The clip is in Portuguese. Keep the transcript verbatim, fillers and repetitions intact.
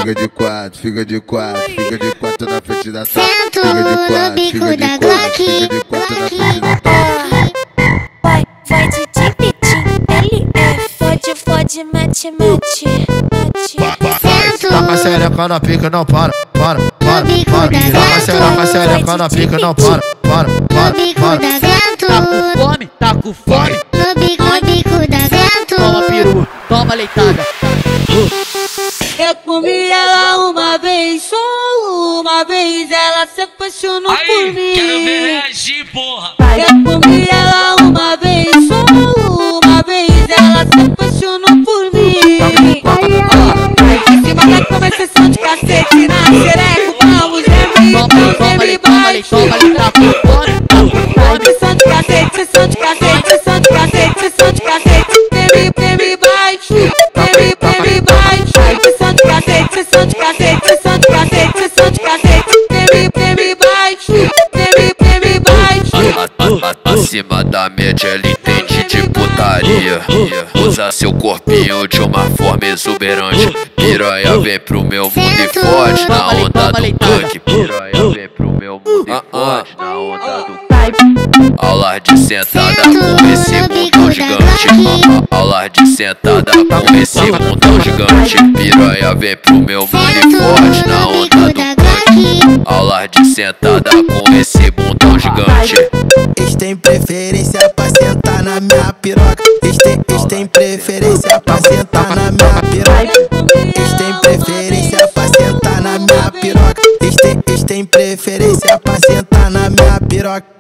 fica de quatro, fica de quatro, fica de quatro na frente da tua. Sento no bico da Glock. Fica de quatro na frente da tua. Vai, vai de tipitim, L F. Fode, fode, mete, mete, mete. Sento Taca a xereca na pica, não para, para, para, bico para. da Taca a xereca, xereca na pica, não para, para, no para, bico para. da gato. Tá com fome? Tá com fome? No bico, no bico da gato. Toma peru, toma leitada. Eu comi ela uma vez, só uma vez, ela se apaixonou por Aí, mim. quero ver reagir, porra. Eu comi ela uma vez, só uma vez, ela se apaixonou por mim. Vai de cima da cama, é sessão de cacete na xereca, vamos rever, Toma, vamos toma, rever, lhe, toma, lhe, toma, lhe, tá com fome? Tá com Vai fome? sessão de cacete, sessão de cacete, sessão de cacete, sessão de cacete. Baby, baby, bate, baby, baby, bate. Vai sessão de cacete, sessão de cacete, sessão de cacete, sessão de cacete. Baby, baby, bate, baby, baby, bate. Acima da média ele entende de putaria. Usa seu corpinho de uma forma exuberante. Piranha vem pro meu mundo e foge na onda do punk. Piranha vem pro meu mundo e foge na onda do punk. Aulas de sentada com esse mundão gigante. Aulas de sentada com esse mundão gigante. Piranha vem pro meu mundo e foge na onda do punk. Aulas de sentada com esse mundão gigante. Eles têm preferência pra sentar na minha piroca. Eles têm, eles têm preferência pra sentar na minha piroca. Eles têm preferência pra sentar na minha piroca. Eles têm, eles têm preferência pra sentar na minha piroca.